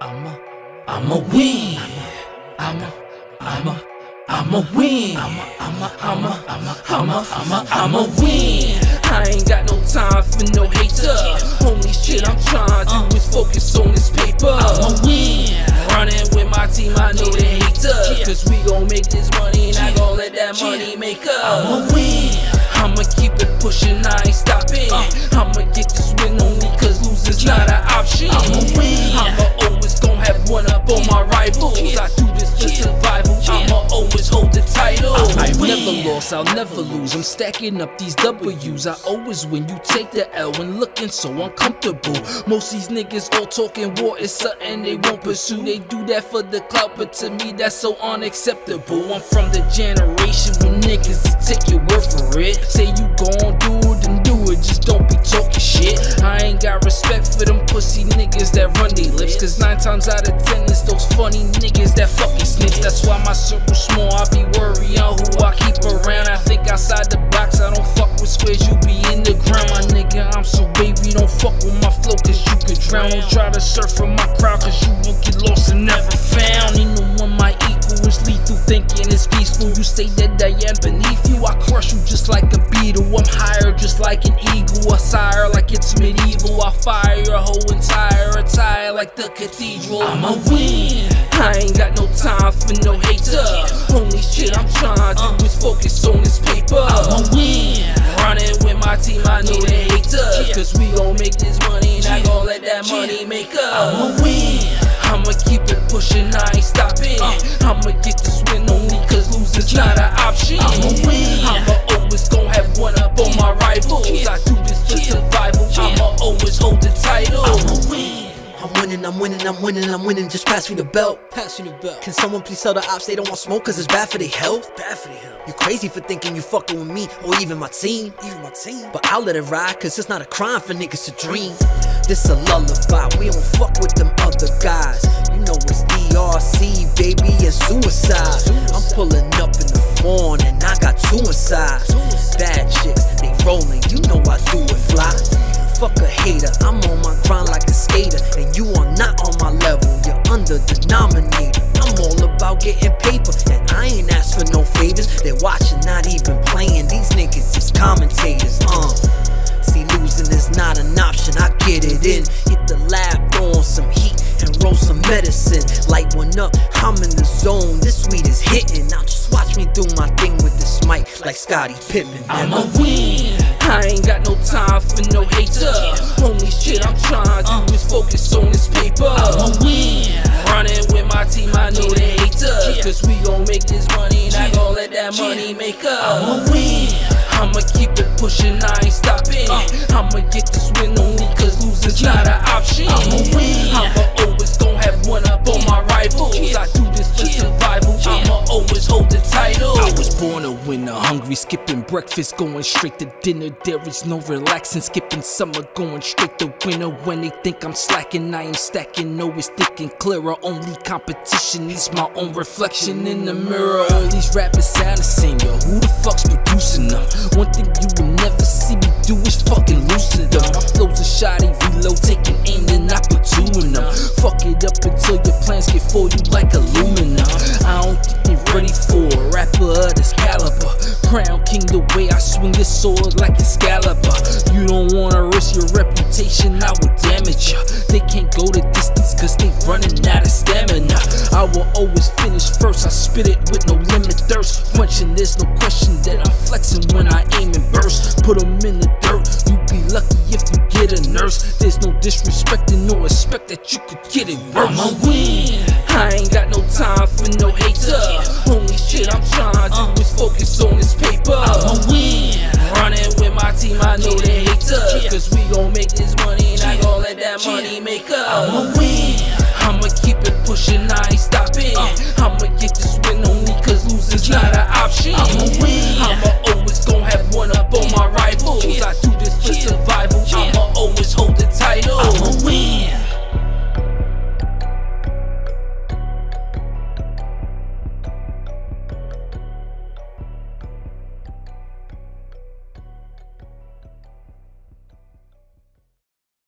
I'ma win. I'ma win. I'ma win. I ain't got no time for no hater. Only shit I'm trying to do is focus on this paper. I'ma win. Running with my team, I know they hate us, cause we gon' make this money and I gon' let that money make us. I'ma win. I'ma keep it pushing, I ain't stopping. I'ma get this win only cause losing's not an option. I'ma win. I'ma always gon' have one up on my rivals. I do this for survival. I'ma always hold the title. I've never lost, I'll never lose. I'm stacking up these W's. I always win. You take the L when looking so uncomfortable. Most these niggas all talking war is something they won't pursue. They do that for the clout, but to me that's so unacceptable. I'm from the generation when niggas take your word for it. Say you gon' do it, then do it. Just don't be talking shit. I ain't got respect for them pussy niggas that run they lips, cause 9 times out of 10 is those funny niggas that fucking snitch. That's why my circle small, I be worried on who I keep around. I think outside the box, I don't fuck with squares, you be in the ground. My nigga, I'm so baby, don't fuck with my flow cause you could drown. Don't try to surf from my crowd cause you will get lost and never found. Ain't no one my equal is lethal, thinking it's peaceful. You say that I am beneath you, I crush you just like a beetle. I'm higher just like an eagle, a sire like it's medieval. I fire your whole entire attire like the cathedral. I'ma win. I ain't got no time for no hater. Only shit I'm trying to do is focus on this paper. I'ma win. Running with my team, I know they hate us, cause we gon' make this money and I gon' let that money make us. I'ma win. I'ma keep it pushing, I ain't stopping. I'ma get this win only cause losing's not an option. I'ma win. I'ma always gon' have one up on my rivals. I do this for survival. I'ma always hold the title. I'ma win. I'm winning, just pass me the belt. Can someone please tell the ops they don't want smoke cause it's bad for their health? You crazy for thinking you fucking with me or even my team. But I'll let it ride cause it's not a crime for niggas to dream. This a lullaby, we don't fuck with them other guys. You know it's DRC, baby, and suicide. I'm pulling up in the phone and I got 2 inside. Bad chicks, they rolling, you know I do it fly. Fuck a hater, I'm on my grind like a skater, and you are not on my level, you're under the denominator. I'm all about getting paper, and I ain't asked for no favors. They're watching, not even playing, these niggas is commentators. See, losing is not an option, I get it in. Hit the lab, throw on some heat, and roll some medicine. Light one up, I'm in the zone, this weed is hitting. Now just watch me do my thing with this mic, like Scottie Pippen. I'ma win. I ain't got no time for no hater. Only shit I'm trying to do is focus on this paper. I'ma win. Running with my team, I know they hate us, cause we gon' make this money and I gon' let that money make us. I'ma win. I'ma keep it pushing, I ain't stopping. I'ma get this win only cause losing's not an option. I'ma win. I'ma always gon' have one up on my rivals. I do this for survival. I'ma always hold the title. I was born a winner, hungry, skipping breakfast, going straight to dinner. There is no relaxing, skipping summer, going straight to winter. When they think I'm slacking, I ain't stacking. No, it's thick and clearer. Only competition is my own reflection in the mirror. All these rappers sound the same, yo. Who the fuck's producing them? One thing you will never see me do is fucking loosen them. My flow's a shoddy reload, taking aim, then I put 2 in them. Fuck it up until your plans get for you like aluminum. I don't think they ready for a rapper of this caliber. Crown king the way I swing this sword like Excalibur. You don't wanna risk your reputation, I will damage ya. They can't go the distance cause they running out of stamina. I will always finish first, I spit it with no limit thirst. Quenching, there's no question that I'm flexing when I aim and burst. Put them in the dirt, you be lucky if you get a nurse. There's no disrespecting, no expect that you could get it worse. I'ma win. I ain't got no time for no hater. Only shit I'm trying to do is focus on this paper. I'ma win. Running with my team, I know they hate us, cause we gon' make this money and I gon' let that money make us. I'ma win. I'ma keep it pushing, I ain't stopping. I'ma get this win only cause losing's not an option. I'ma win.